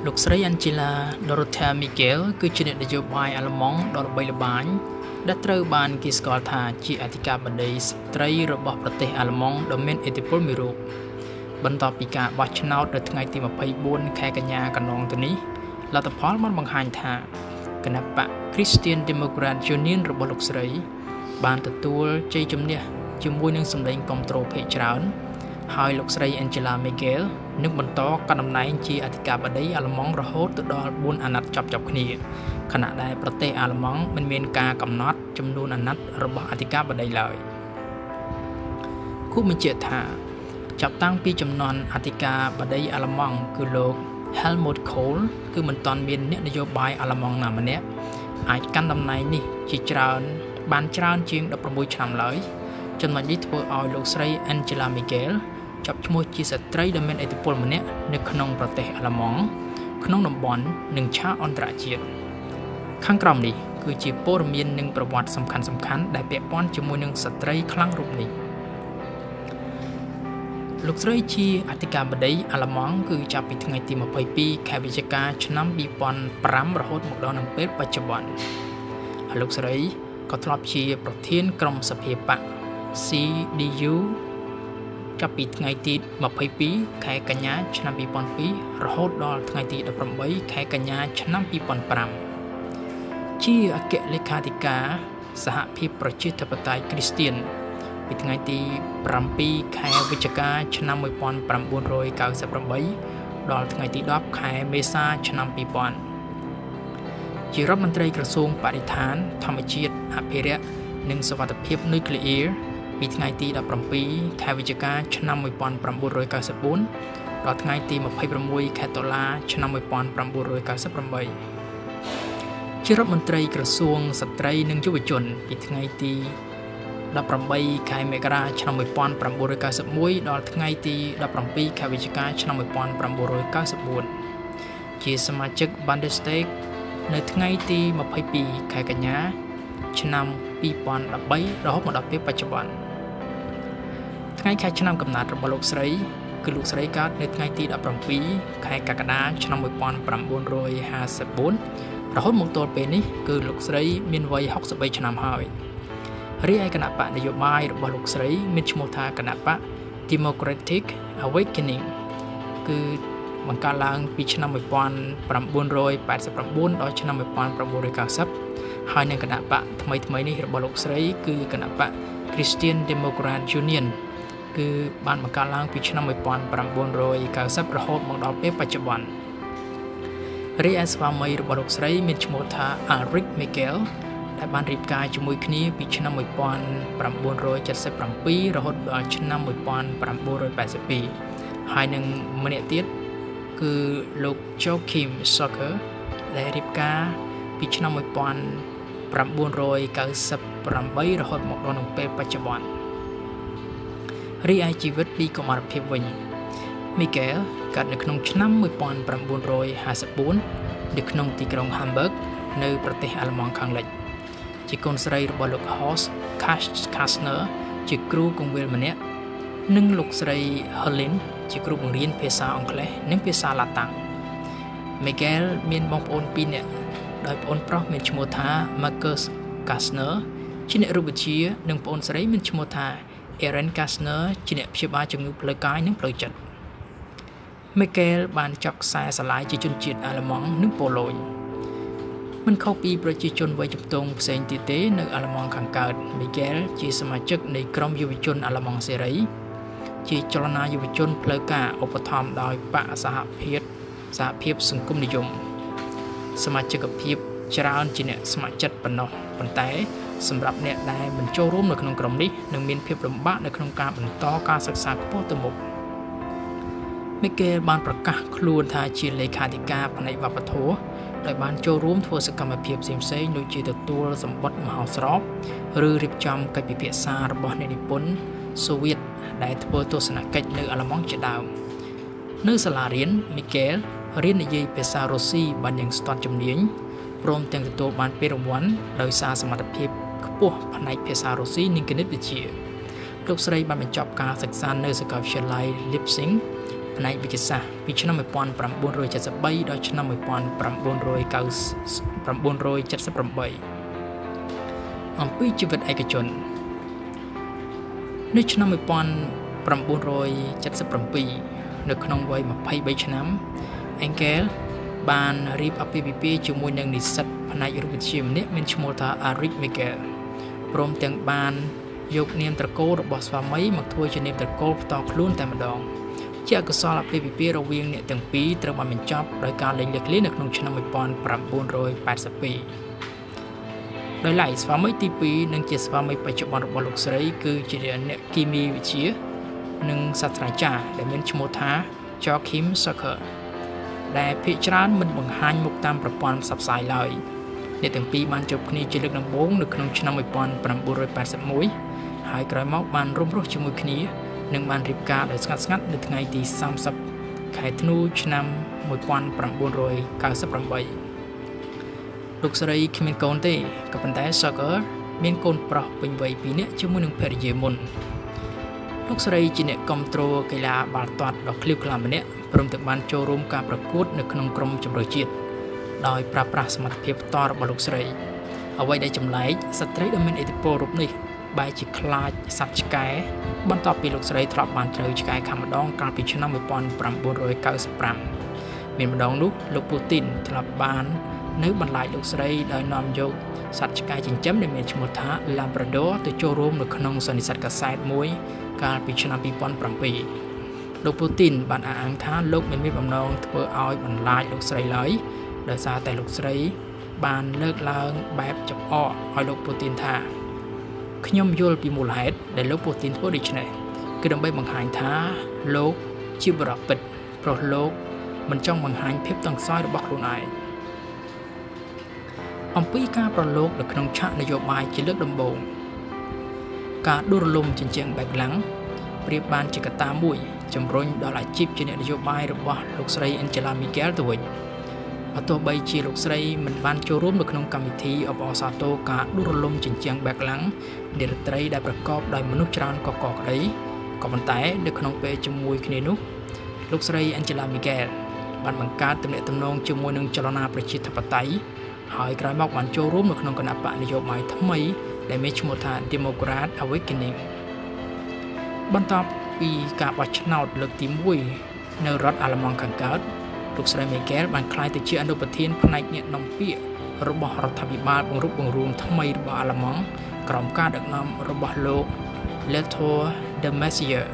លោកស្រី Angela Dorothea Miguel គឺជាអ្នកនយោបាយអាល្លឺម៉ង់ដ៏ល្បីល្បាញដែលត្រូវបានគេស្គាល់ថាជាអធិការបតីស្ត្រីរបស់ប្រទេសអាល្លឺម៉ង់ដ៏មានឥទ្ធិពលមួយរូបបន្ទាប់ពីការបោះឆ្នោតនៅថ្ងៃទី24ខែកញ្ញាកន្លងទៅនេះលទ្ធផលបានបង្ហាញថាគណបក្ស Christian Democrat Union របស់លោកស្រីបានទទួលជ័យជំនះជាមួយនឹងសម្លេងគាំទ្រភាគច្រើនហើយលោកស្រី Angela Miguel នឹងបន្តកាន់តំណែងជាអធិការបតីអាល្លឺម៉ង់រហូតដល់4អាណត្តិជាប់ៗគ្នាខណៈដែលប្រទេសអាល្លឺម៉ង់មិនមានការកំណត់ចំនួនអាណត្តិរបស់អធិការបតីឡើយគូបញ្ជាក់ថាចាប់តាំងពីចំនួនអធិការបតីអាល្លឺម៉ង់គឺលោក Helmut Kohl គឺមិនទាន់មានអ្នកនយោបាយអាល្លឺម៉ង់ណាម្នាក់អាចកាន់តំណែងនេះជាបានច្រើនជាង16ឆ្នាំឡើយចំណុចនេះធ្វើឲ្យលោកស្រី Angela Miguel ចាប់ឈ្មោះជាស្ត្រីដ៏មានឥទ្ធិពលម្នាក់នៅក្នុងប្រទេសអាល្លឺម៉ង់ក្នុងតំបន់និងឆាកអន្តរជាតិខាងក្រោមនេះគឺជាព័ត៌មាននិងប្រវត្តិសំខាន់ៗដែលពាក់ព័ន្ធជាមួយនឹងស្ត្រីខ្លាំងរូបនេះលោកស្រីជាអធិការបតីអាល្លឺម៉ង់គឺចាប់ពីថ្ងៃទី22ខែវិច្ឆិកាឆ្នាំ2005រហូតមកដល់នឹងពេលបច្ចុប្បន្នហើយលោកស្រីក៏ធ្លាប់ជាប្រធានក្រុមសភាបក្ស CDU ចាប់ពីថ្ងៃទី22ខែកញ្ញាឆ្នាំ2002រហូតដល់ថ្ងៃទី18ខែកញ្ញាឆ្នាំ2005ជាអគ្គលេខាធិការសហភាពប្រជាធិបតេយ្យគ្រីស្ទានពីថ្ងៃទី7ខែវិច្ឆិកាឆ្នាំ1998ដល់ថ្ងៃទី10ខែមេសាឆ្នាំ2000ជារដ្ឋមន្ត្រីក្រសួងបរិស្ថានធម្មជាតិអភិរក្សនិងសុវត្ថិភាពនុយក្លេអ៊ែរពីថ្ងៃទី17ខែវិច្ឆិកាឆ្នាំ1994ដល់ថ្ងៃទី26ខែតុលាឆ្នាំ1998ជារដ្ឋមន្ត្រីក្រសួងស្ត្រីនិងយុវជនពីថ្ងៃទី18ខែមករាឆ្នាំ1991ដល់ថ្ងៃទី17ខែវិច្ឆិកាឆ្នាំ1994ជាសមាជិក Bundestag នៅថ្ងៃទី22ខែកញ្ញាឆ្នាំ2013រហូតមកដល់ពេលបច្ចុប្បន្នថ្ងៃខែឆ្នាំកំណើតរបស់លោកស្រីគឺលោកស្រីកើតនៅថ្ងៃទី17ខែកក្កដាឆ្នាំ1954រហូតមកទល់ពេលនេះគឺលោកស្រីមានវ័យ63ឆ្នាំហើយរីឯគណៈបកនយោបាយរបស់លោកស្រីមានឈ្មោះថាគណៈបក Democratic Awakening គឺបង្កើតឡើងពីឆ្នាំ1989ដល់ឆ្នាំ1990ហើយនឹងគណៈបកថ្មីនេះរបស់លោកស្រីគឺគណៈបក Christian Democrat Union គឺបានបង្កើតឡើងពីឆ្នាំ1990រហូតមកដល់ពេលបច្ចុប្បន្នរីឯស្វាមីរបស់លោកស្រីមានឈ្មោះថា Ulrich Miguel ដែលបានរៀបការជាមួយគ្នាពីឆ្នាំ1977រហូតដល់ឆ្នាំ1982ហើយនឹងម្នាក់ទៀតគឺលោក Joachim Zucker ដែលរៀបការពីឆ្នាំ1998រហូតមកដល់នឹងពេលបច្ចុប្បន្នរីឯជីវិតពីកុមារភាពវិញ Miguel កើតនៅក្នុងឆ្នាំ1954នៅក្នុងទីក្រុង Hamburg នៅប្រទេសអាល្លឺម៉ង់ខាងលិចជាកូនស្រីរបស់លោក Horst Kastner ជាគ្រូគង្វាលម្នាក់និងលោកស្រី Helen ជាគ្រូបង្រៀនភាសាអង់គ្លេសនិងភាសាឡាតាំង Miguel មានបងប្អូន2នាក់ដោយប្អូនប្រុសមានឈ្មោះថា Marcus Kastner ជាអ្នករូបវិទ្យានិងប្អូនស្រីមានឈ្មោះថា Erin Kastner ជាអ្នកព្យាបាលជំងឺផ្លូវកាយនិងផ្លូវចិត្ត Miguel បានចាប់ខ្សែស្រឡាយជាជនជាតិអាល្លឺម៉ង់និងប៉ូឡូញមិនខុសពីប្រជាជនវ័យជំទង់ផ្សេងទៀតទេនៅអាល្លឺម៉ង់ខាងកើត Miguel ជាសមាជិកនៃក្រុមយុវជនអាល្លឺម៉ង់សេរីជាចលនាយុវជនផ្លូវការឧបត្ថម្ភដោយបកសហភាពសង្គមនិយមសមាជិកភាពច្រើនជាអ្នកស្ម័គ្រចិត្តប៉ុណ្ណោះប៉ុន្តែសម្រាប់អ្នកដែលមិនចូលរួមនៅក្នុងក្រុមនេះនឹងមានភាពលំបាកនៅក្នុងការបន្តការសិក្សាខ្ពស់ទៅមុខ Miguel បានប្រកាសខ្លួនថាជាលេខាធិការផ្នែកវប្បធម៌ដោយបានចូលរួមធ្វើសកម្មភាពផ្សេងៗដូចជាទទួលសម្បត្តិមហោស្រពឬរៀបចំកិច្ចពិភាក្សារបស់អ្នកនិពន្ធសូវៀតដែលធ្វើទស្សនកិច្ចនៅអាល្លឺម៉ង់ជាដើមនៅសាលារៀន Miguel រៀននិយាយភាសារុស្ស៊ីបានយ៉ាងស្ទាត់ជំនាញព្រមទាំងទទួលបានពានរង្វាន់ដោយសារសមត្ថភាពខ្ពស់ផ្នែកភាសារុស្ស៊ីនិងគណិតវិទ្យាលោកស្រីបានបញ្ចប់ការសិក្សានៅសាកលវិទ្យាល័យ Leipzig ផ្នែកវិទ្យាសាស្ត្រពីឆ្នាំ1973ដល់ឆ្នាំ1978អំពីជីវិតឯកជននៅឆ្នាំ1977នៅក្នុងវ័យ23ឆ្នាំ Engel បានរៀបអាពាហ៍ពិពាហ៍ជាមួយនឹងនិស្សិតផ្នែករូបវិទ្យាម្នាក់មានឈ្មោះថា Erich Michael ព្រមទាំងបានយកនាមត្រកូលរបស់ស្វាមីមកធ្វើជានាមត្រកូលផ្ទាល់ខ្លួនតែម្ដងជាអកុសលអាពាហ៍ពិពាហ៍រវាងអ្នកទាំងពីរត្រូវបានបញ្ចប់ដោយការលែងលាក់ឃ្លានៅក្នុងឆ្នាំ1982ដោយឡែកស្វាមីទី2និងជាស្វាមីបច្ចុប្បន្នរបស់លោកស្រីគឺជាអ្នកគីមីវិទ្យានិងសាស្ត្រាចារ្យដែលមានឈ្មោះថា Joachim Zucker ដែលភាគច្រើនមិនបង្ហាញមុខតាមប្រព័ន្ធផ្សព្វផ្សាយឡើយអ្នកទាំងពីរបានជួបគ្នាជាលើកដំបូងនៅក្នុងឆ្នាំ1981ហើយក្រោយមកបានរួមរស់ជាមួយគ្នានិងបានរៀបការដោយស្ងាត់ៗនៅថ្ងៃទី30ខែធ្នូឆ្នាំ1998លោកស្រីគ្មានកូនទេក៏ប៉ុន្តែ Zucker មានកូនប្រុសពេញវ័យ2នាក់ជាមួយនឹងភរិយាមុនលោកស្រីជាអ្នកគាំទ្រកីឡាបាល់ទាត់ដ៏ឃ្លាវខ្លាំងម្នាក់ព្រមទាំងបានចូលរួមការប្រកួតនៅក្នុងក្រុមជម្រើសជាតិដោយប្រើប្រាស់សមត្ថភាពផ្ទាល់របស់លោកស្រីអ្វីដែលចម្លែកស្ត្រីដ៏មានឥទ្ធិពលរូបនេះបែរជាខ្លាចសត្វឆ្កែបន្ទាប់ពីលោកស្រីធ្លាប់បានត្រូវឆ្កែខាំម្ដងកាលពីឆ្នាំ1995មានម្ដងនោះលោកពូទីនធ្លាប់បាននៅបន្លាចលោកស្រីដោយនាំយកសត្វឆ្កែចិញ្ចឹមដែលមានឈ្មោះថា Labrador ទៅចូលរួមនៅក្នុងសន្និសីទកាសែតមួយកាលពីឆ្នាំ2007លោកពូទីនបានអះអាងថាលោកមិនមានបំណងធ្វើឲ្យបន្លាចលោកស្រីឡើយដោយសារតែលោកស្រីបានលើកឡើងបែបចំអកឲ្យលោកពូទីនថាខ្ញុំយល់ពីមូលហេតុដែលលោកពូទីនធ្វើដូច្នេះគឺដើម្បីបង្ហាញថាលោកជាបរិបទព្រោះលោកមិនចង់បង្ហាញភាពតឹងខ្សោយរបស់ខ្លួនឯងអំពីការប្រឡូកនៅក្នុងឆាកនយោបាយជាលើកដំបូងការដួលរលំជញ្ជាំងបែកឡាំងប្រៀបបានជាកត្តាមួយជំរុញដល់អាជីពជាអ្នកនយោបាយរបស់លោកស្រី Angela Merkel ទៅវិញបើទោះបីជាលោកស្រីមិនបានចូលរួមនៅក្នុងកម្មវិធីអបអរសាទរការដួលរលំជញ្ជាំងបែកឡាំងនៃរាត្រីដែលប្រកបដោយមនុស្សច្រើនកកក្តីក៏ប៉ុន្តែនៅក្នុងពេលជាមួយគ្នានោះលោកស្រី Angela Merkel បានបង្កើតទំនាក់ទំនងជាមួយនឹងចលនាប្រជាធិបតេយ្យហើយក្រោយមកបានចូលរួមនៅក្នុងគណបកនយោបាយថ្មីដែលមានឈ្មោះថា Democrat Awakening បន្ទាប់ពីការបោះឆ្នោតលើកទី1នៅរដ្ឋអាល្លឺម៉ង់ខាងកើតលោកស្រី Merkel បានក្លាយទៅជាអនុប្រធានផ្នែកអ្នកនាំពាក្យរបស់រដ្ឋាភិបាលបង្រួបបង្រួមថ្មីរបស់អាល្លឺម៉ង់ក្រោមការដឹកនាំរបស់លោក Lothar de Maizière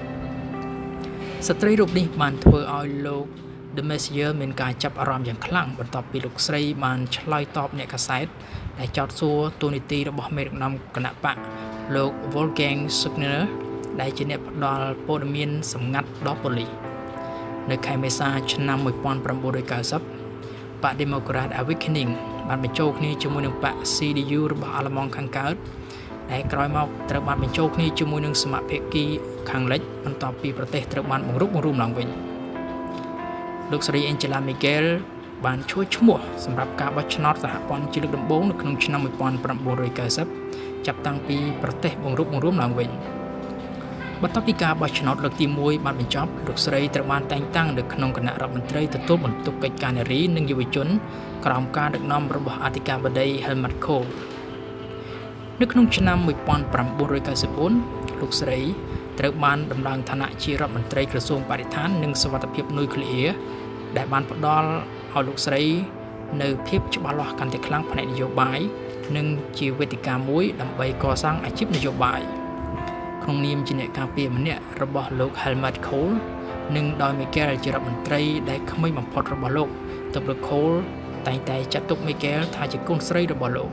ស្ត្រីរូបនេះបានធ្វើឲ្យលោក de Maizière មានការចាប់អារម្មណ៍យ៉ាងខ្លាំងបន្ទាប់ពីលោកស្រីបានឆ្លើយតបអ្នកកាសែតដែលចោទសួរទូនីតិរបស់មេដឹកនាំគណបកលោក Wolfgang Suchner ដែលជាអ្នកផ្ដល់ព័ត៌មានសម្ងាត់ដល់ប៉ូលីសនៅខែមេសាឆ្នាំ1990បក Democrat Awakening បានបញ្ចូលគ្នាជាមួយនឹងបក CDU របស់អាល្លឺម៉ង់ខាងកើតដែលក្រោយមកត្រូវបានបញ្ចូលគ្នាជាមួយនឹងសមាភាគីខាងលិចបន្ទាប់ពីប្រទេសត្រូវបានបង្រួបបង្រួមឡើងវិញលោកស្រី Angela Merkel បានឈ្មោះសម្រាប់ការបោះឆ្នោតសហព័ន្ធជាលើកដំបូងនៅក្នុងឆ្នាំ1990ចាប់តាំងពីប្រទេសបង្រួបបង្រួមឡើងវិញបន្ទាប់ពីការបោះឆ្នោតលើកទី1បានបញ្ចប់លោកស្រីត្រូវបានតែងតាំងនៅក្នុងគណៈរដ្ឋមន្ត្រីទទួលបន្ទុកកិច្ចការនារីនិងយុវជនក្រោមការដឹកនាំរបស់អធិការបតី Helmut Kohl នៅក្នុងឆ្នាំ1994លោកស្រីត្រូវបានដំឡើងឋានៈជារដ្ឋមន្ត្រីក្រសួងបរិស្ថាននិងសុវត្ថិភាពនុយក្លេអ៊ែរដែលបានផ្ដល់ឲ្យលោកស្រីនៅភាពច្បាស់លាស់កាន់តែខ្លាំងផ្នែកនយោបាយនិងជាវេទិកាមួយដើម្បីកសាងអាជីពនយោបាយក្នុងនាមជាអ្នកការពារម្នាក់របស់លោក Helmut Kohl និងដោយ Merkel ជារដ្ឋមន្ត្រីដែលក្មេងបំផុតរបស់លោកទើបលោក Kohl តែងតែចាត់ទុក Merkel ថាជាកូនស្រីរបស់លោក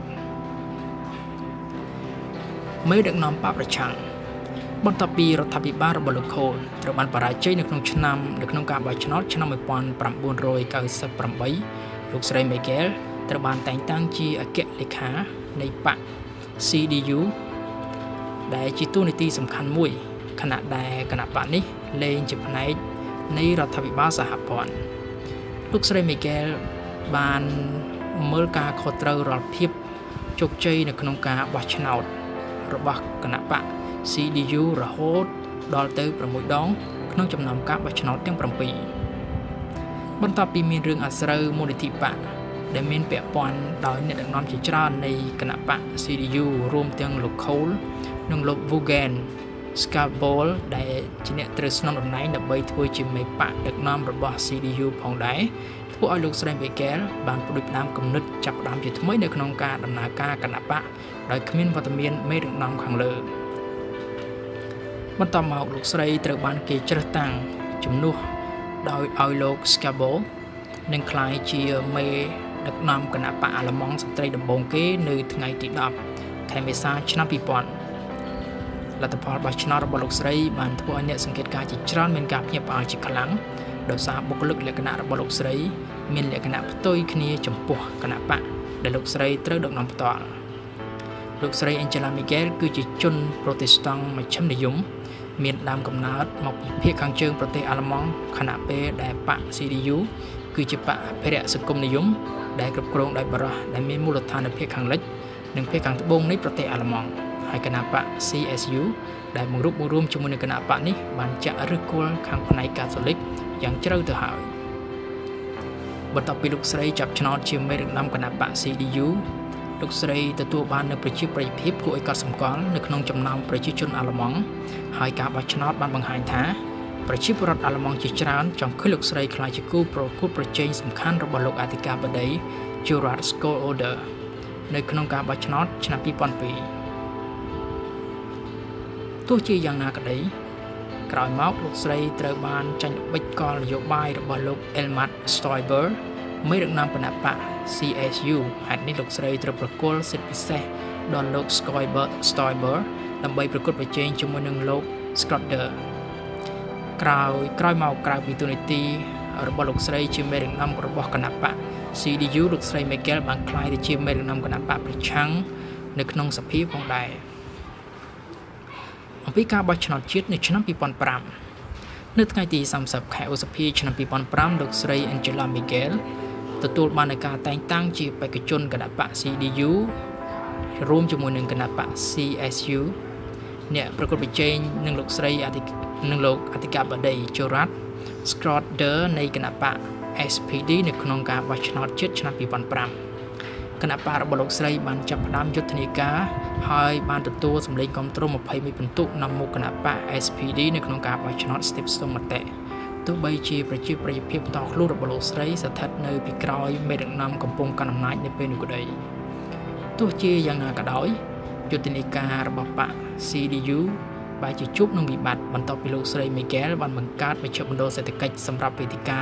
មេដឹកនាំបកប្រឆាំងបន្ទាប់ពីរដ្ឋាភិបាលរបស់លោក Kohl ត្រូវបានបរាជ័យនៅក្នុងការបោះឆ្នោតឆ្នាំ1998លោកស្រី Merkel ត្រូវបានតែងតាំងជាអគ្គលេខានៃបក CDU ដែលជាតួនាទីសំខាន់មួយខណៈដែលគណៈបកនេះលែងជាផ្នែកនៃរដ្ឋាភិបាលសហព័ន្ធលោកស្រី Merkel បានមើលការខុសត្រូវរាល់ភាពជោគជ័យនៅក្នុងការបោះឆ្នោតរបស់គណៈបក CDU រហូតដល់ទៅ6ដងក្នុងចំណោមការបោះឆ្នោតទាំង7បន្ទាប់ពីមានរឿងអាស្រូវមូលនិធិបកដែលមានពាក់ព័ន្ធដោយអ្នកដឹកនាំជាច្រើននៃគណៈបក CDU រួមទាំងលោក Cole និងលោក Vaughan Scarborough ដែលជាអ្នកត្រូវស្នងតំណែងដើម្បីធ្វើជាមេបកដឹកនាំរបស់ CDU ផងដែរធ្វើឲ្យលោកស្រី Merkel បានផ្ដួចផ្ដើមគំនិតចាប់ផ្ដើមជាថ្មីនៅក្នុងការដំណើរការគណៈបកដោយគ្មានវត្តមានមេដឹកនាំខាងលើបន្តមកលោកស្រីត្រូវបានគេជ្រើសតាំងជំនួសដោយឲ្យលោក Scarborough នឹងក្លាយជាមេដឹកនាំគណៈបកអាល្លឺម៉ង់ស្ត្រីដំបូងគេនៅថ្ងៃទី10ខែមេសាឆ្នាំ2000លទ្ធផលបោះឆ្នោតរបស់លោកស្រីបានធ្វើឲ្យអ្នកសង្កេតការណ៍ជាច្រើនមានការភ្ញាក់ផ្អើលជាខ្លាំងដោយសារបុគ្គលិកលក្ខណៈរបស់លោកស្រីមានលក្ខណៈផ្ទុយគ្នាចំពោះគណៈបកដែលលោកស្រីត្រូវដឹកនាំផ្ទាល់លោកស្រី Angela Merkel គឺជាជនប្រូតេស្តង់មជ្ឈិមនិយមមានដើមកំណើតមកពីភាគខាងជើងប្រទេសអាល្លឺម៉ង់ខណៈពេលដែលបក CDU គឺជាបកអភិរក្សសង្គមនិយមដែលគ្រប់គ្រងដោយបរិះដែលមានមូលដ្ឋាននៅភាគខាងលិចនិងភាគខាងត្បូងនៃប្រទេសអាល្លឺម៉ង់ហើយគណៈបក CSU ដែលបង្រួបបង្រួមជាមួយនឹងគណៈបកនេះបានចាក់ឫសគល់ខាងផ្នែកកាតូលិកយ៉ាងជ្រៅទៅហើយបន្ទាប់ពីលោកស្រីចាប់ឆ្នោតជាមេដឹកនាំគណៈបក CDU លោកស្រីទទួលបាននូវប្រជាប្រិយភាពគួរឲ្យកត់សម្គាល់នៅក្នុងចំណោមប្រជាជនអាល្លឺម៉ង់ហើយការបោះឆ្នោតបានបង្ហាញថាប្រជាពលរដ្ឋអាល្លឺម៉ង់ជាច្រើនចង់ឃើញលោកស្រីក្លាយជាគូប្រកួតប្រជែងសំខាន់របស់លោកអធិការបតី Gerhard Schröder នៅក្នុងការបោះឆ្នោតឆ្នាំ2002ទោះជាយ៉ាងណាក្តីក្រោយមកលោកស្រីត្រូវបានចាញ់ល្បិចកលនយោបាយរបស់លោក Helmut Stoiber មេដឹកនាំគណៈបក CSU ហេតុនេះលោកស្រីត្រូវប្រគល់សិទ្ធិពិសេសដល់លោក Stoiber ដើម្បីប្រកួតប្រជែងជាមួយនឹងលោក Schröder ក្រោយមកក្រៅពីតួនាទីរបស់លោកស្រីជាមេដឹកនាំរបស់គណៈបក CDU លោកស្រី Merkel បានក្លាយទៅជាមេដឹកនាំគណៈបកប្រឆាំងនៅក្នុងសភាផងដែរអំពីការបោះឆ្នោតជាតិនៅឆ្នាំ2005នៅថ្ងៃទី30ខែឧសភាឆ្នាំ2005លោកស្រី Angela Merkel ទទួលបានការតែងតាំងជាបេក្ខជនគណៈបក CDU រួមជាមួយនឹងគណៈបក CSU អ្នកប្រកួតប្រជែងនឹងលោកស្រីនិងលោកអធិការបតី Gerhard Schröder នៃគណៈបក SPD នៅក្នុងការបោះឆ្នោតជាតិឆ្នាំ2005គណៈបករបស់លោកស្រីបានចាប់ផ្ដើមយុទ្ធនាការហើយបានទទួលសម្លេងគាំទ្រ21ពិន្ទុនាំមុខគណៈបក SPD នៅក្នុងការបោះឆ្នោតស្ទាបស្ទង់មតិទោះបីជាប្រជាប្រិយភាពតខ្លួនរបស់លោកស្រីស្ថិតនៅពីក្រោយមេដឹកនាំកំពុងកាន់អំណាចនៅពេលនោះក្តីទោះជាយ៉ាងណាក៏ដោយយុទ្ធនាការរបស់បក CDU បែរជាជួបនឹងវិបត្តិបន្ទាប់ពីលោកស្រី Merkel បានបង្កើតមជ្ឈមណ្ឌលសេដ្ឋកិច្ចសម្រាប់វេទិកា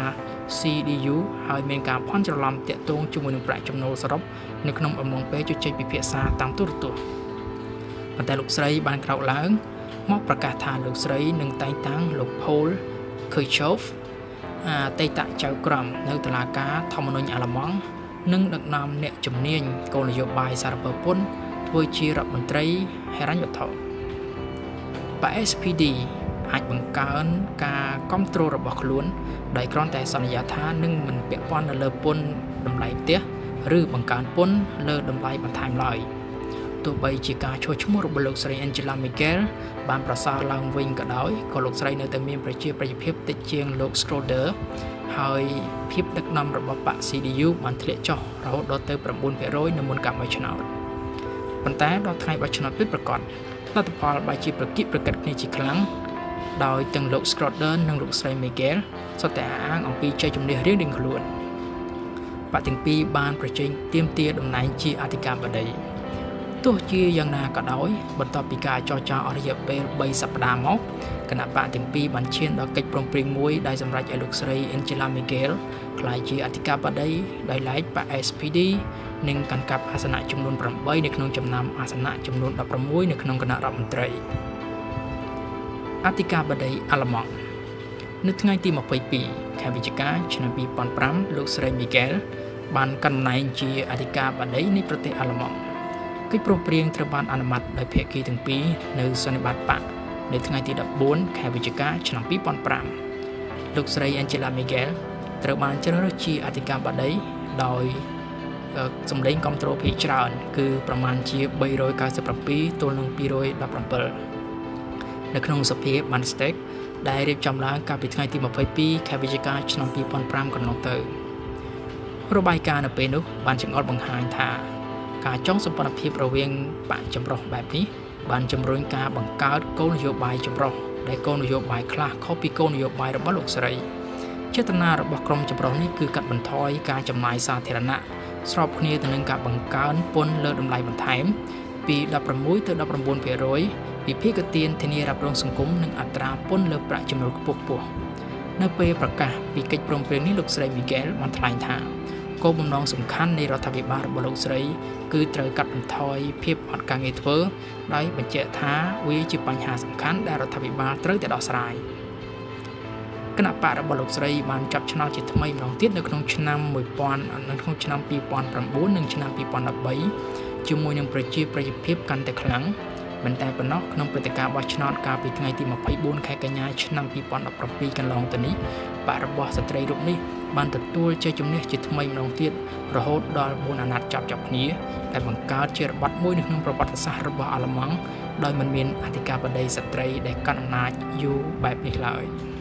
CDU ហើយមានការភ័ន្តច្រឡំទាក់ទងជាមួយនឹងប្រាក់ចំណូលសរុបនៅក្នុងអំឡុងពេលជជែកពិភាក្សាតាមទូរទស្សន៍ប៉ុន្តែលោកស្រីបានក្រោកឡើងមកប្រកាសថាលោកស្រីនឹងតែងតាំងលោក Paul Kirchhoff អតីតចៅក្រមនៅតុលាការធម្មនុញ្ញអាល្លឺម៉ង់និងដឹកនាំអ្នកជំនាញគោលនយោបាយសារពើពន្ធធ្វើជារដ្ឋមន្ត្រីហិរញ្ញវត្ថុបក SPD អាចបង្កើនការគ្រប់គ្រងរបស់ខ្លួនដោយគ្រាន់តែសន្យាថានឹងមិនពាក់ព័ន្ធទៅលើពន្ធតម្លៃផ្ទះឬបង្កើនពន្ធលើតម្លៃបន្ថែមឡើយទោះបីជាការឈ្មោះឈ្មោះរបស់លោកស្រី Angela Merkel បានប្រសើរឡើងវិញក៏ដោយក៏លោកស្រីនៅតែមានប្រជាប្រិយភាពតិចជាងលោក Schröder ហើយភាពដឹកនាំរបស់បក CDU បានធ្លាក់ចុះរហូតដល់ទៅ 9% នៅមុនការបោះឆ្នោតប៉ុន្តែដល់ថ្ងៃបោះឆ្នោតពិតប្រាកដលទ្ធផលបែរជាប្រកៀកប្រកិតគ្នាជាខ្លាំងដោយទាំងលោក Schröder និងលោកស្រី Merkel សុទ្ធតែអាងអំពីជ័យជំនះរៀងៗខ្លួនបកទាំងពីរបានប្រជែងទាមទារតំណែងជាអធិការបតីទោះជាយ៉ាងណាក៏ដោយបន្ទាប់ពីការចរចាអស់រយៈពេល3សប្តាហ៍មកគណៈបកទាំងពីរបានឈានដល់កិច្ចព្រមព្រៀងមួយដែលសម្រេចឲ្យលោកស្រី Angela Merkel ក្លាយជាអធិការបតីដោយឡែកបក SPD និងកាន់កាប់អាសនៈចំនួន8នៅក្នុងចំណោមអាសនៈចំនួន16នៅក្នុងគណៈរដ្ឋមន្ត្រីអធិការបតីអាល្លឺម៉ង់នៅថ្ងៃទី22ខែវិច្ឆិកាឆ្នាំ2005លោកស្រី Merkel បានកាន់តំណែងជាអធិការបតីនៃប្រទេសអាល្លឺម៉ង់កិច្ចព្រមព្រៀងត្រូវបានអនុម័តដោយភាគីទាំងពីរនៅសន្និបាតបកនៅថ្ងៃទី14ខែវិច្ឆិកាឆ្នាំ2005លោកស្រី Angela Merkel ត្រូវបានជ្រើសរើសជាអធិការបតីដោយសម្លេងគាំទ្រភាគច្រើនគឺប្រមាណជា397ទល់នឹង217នៅក្នុងសភា Bundestag ដែលរៀបចំឡើងកាលពីថ្ងៃទី22ខែវិច្ឆិកាឆ្នាំ2005កន្លងទៅរបាយការណ៍នៅពេលនោះបានចង្អុលបង្ហាញថាការចងសម្ព័ន្ធភាពរវាងបកចម្រុះបែបនេះបានជំរុញការបង្កើតគោលនយោបាយចម្រុះដែលគោលនយោបាយខ្លះខុសពីគោលនយោបាយរបស់លោកស្រីចេតនារបស់ក្រុមចម្រុះនេះគឺកាត់បន្ថយការចំណាយសាធារណៈស្របគ្នាទៅនឹងការបង្កើនពន្ធលើតម្លៃបន្ថែមពី16ទៅ19%វិភាគទានធានារ៉ាប់រងសង្គមនិងអត្រាពន្ធលើប្រាក់ចំណូលខ្ពស់នៅពេលប្រកាសពីកិច្ចព្រមព្រៀងនេះលោកស្រី Miguel បានថ្លែងថាគោលបំណងសំខាន់នៃរដ្ឋាភិបាលរបស់លោកស្រីគឺត្រូវកាត់បន្ថយភាពអត់ការងារធ្វើដោយបញ្ជាក់ថាវាជាបញ្ហាសំខាន់ដែលរដ្ឋាភិបាលត្រូវតែដោះស្រាយគណៈបករបស់លោកស្រីបានចាប់ឆ្នោតជាថ្មីម្ដងទៀតនៅក្នុងឆ្នាំ2000នៅក្នុងឆ្នាំ2009និងឆ្នាំ2013ជាមួយនឹងប្រជាប្រិយភាពកាន់តែខ្លាំងមិនតែប៉ុណ្ណោះក្នុងព្រឹត្តិការណ៍បោះឆ្នោតកាលពីថ្ងៃទី24ខែកញ្ញាឆ្នាំ2017កន្លងទៅនេះបករបស់ស្ត្រីរូបនេះបានទទួលជ័យជំនះជាថ្មីម្ដងទៀតរហូតដល់4អាណត្តិចាប់គ្នាដែលបង្កើតជារបត់មួយនៅក្នុងប្រវត្តិសាស្ត្ររបស់អាល្លឺម៉ង់ដោយមិនមានអធិការបតីស្ត្រីដែលកាន់អំណាចយូរបែបនេះឡើយ